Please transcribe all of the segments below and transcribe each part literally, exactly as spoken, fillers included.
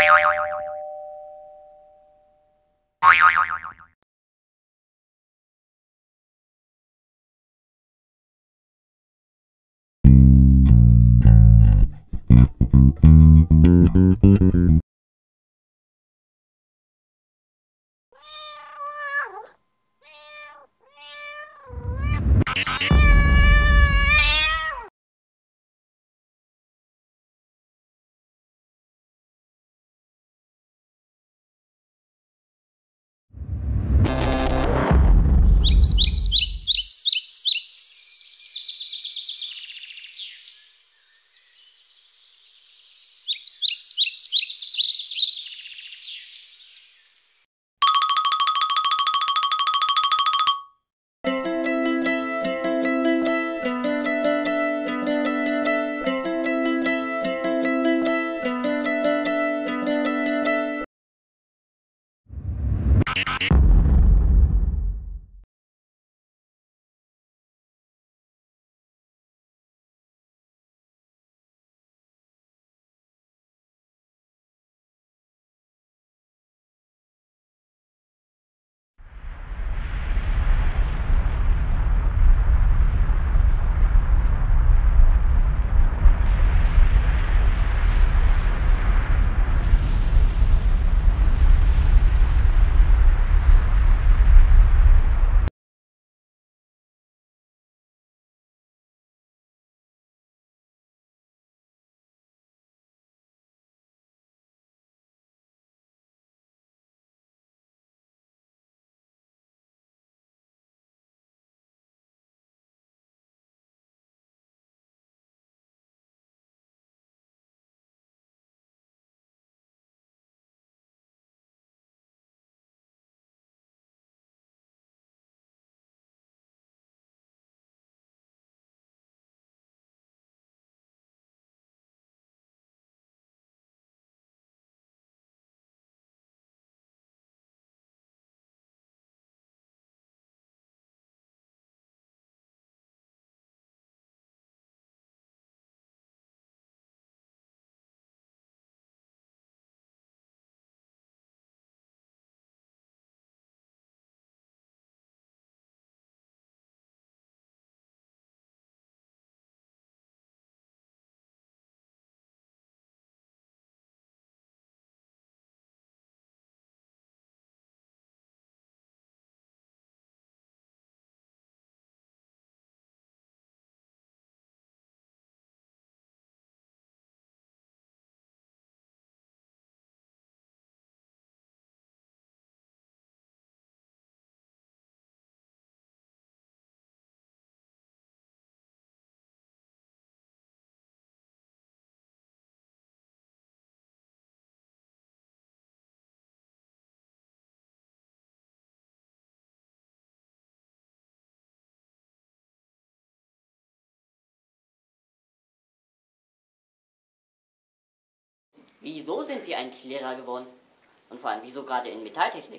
Wieso sind Sie eigentlich Lehrer geworden? Und vor allem, wieso gerade in Metalltechnik?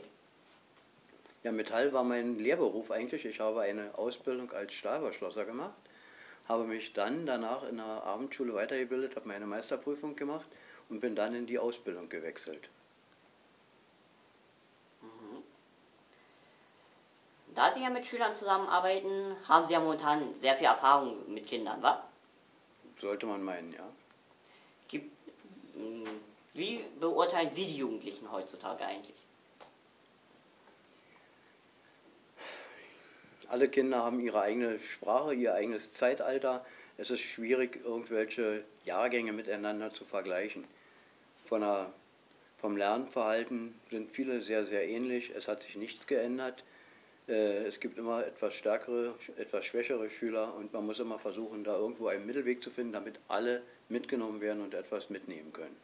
Ja, Metall war mein Lehrberuf eigentlich. Ich habe eine Ausbildung als Stahlverschlosser gemacht, habe mich dann danach in der Abendschule weitergebildet, habe meine Meisterprüfung gemacht und bin dann in die Ausbildung gewechselt. Mhm. Da Sie ja mit Schülern zusammenarbeiten, haben Sie ja momentan sehr viel Erfahrung mit Kindern, wa? Sollte man meinen, ja. Gibt, wie beurteilen Sie die Jugendlichen heutzutage eigentlich? Alle Kinder haben ihre eigene Sprache, ihr eigenes Zeitalter. Es ist schwierig, irgendwelche Jahrgänge miteinander zu vergleichen. Von der, vom Lernverhalten sind viele sehr, sehr ähnlich. Es hat sich nichts geändert. Es gibt immer etwas stärkere, etwas schwächere Schüler und man muss immer versuchen, da irgendwo einen Mittelweg zu finden, damit alle mitgenommen werden und etwas mitnehmen können.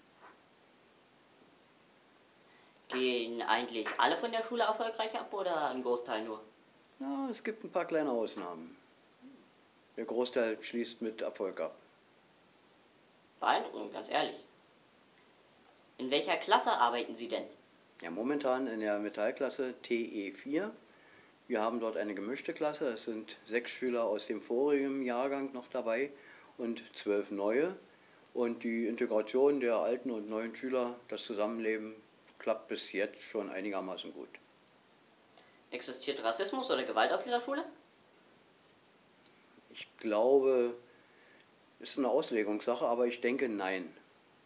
Gehen eigentlich alle von der Schule erfolgreich ab oder ein Großteil nur? Ja, es gibt ein paar kleine Ausnahmen. Der Großteil schließt mit Erfolg ab. Beeindruckend, ganz ehrlich. In welcher Klasse arbeiten Sie denn? Ja, momentan in der Metallklasse T E vier. Wir haben dort eine gemischte Klasse. Es sind sechs Schüler aus dem vorigen Jahrgang noch dabei und zwölf neue. Und die Integration der alten und neuen Schüler, das Zusammenleben, klappt bis jetzt schon einigermaßen gut. Existiert Rassismus oder Gewalt auf Ihrer Schule? Ich glaube, es ist eine Auslegungssache, aber ich denke nein.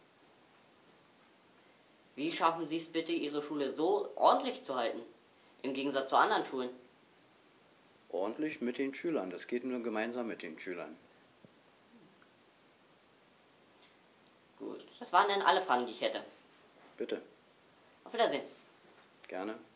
Wie schaffen Sie es bitte, Ihre Schule so ordentlich zu halten, im Gegensatz zu anderen Schulen? Ordentlich mit den Schülern, das geht nur gemeinsam mit den Schülern. Gut, das waren dann alle Fragen, die ich hätte. Bitte, Auf Wiedersehen. gerne.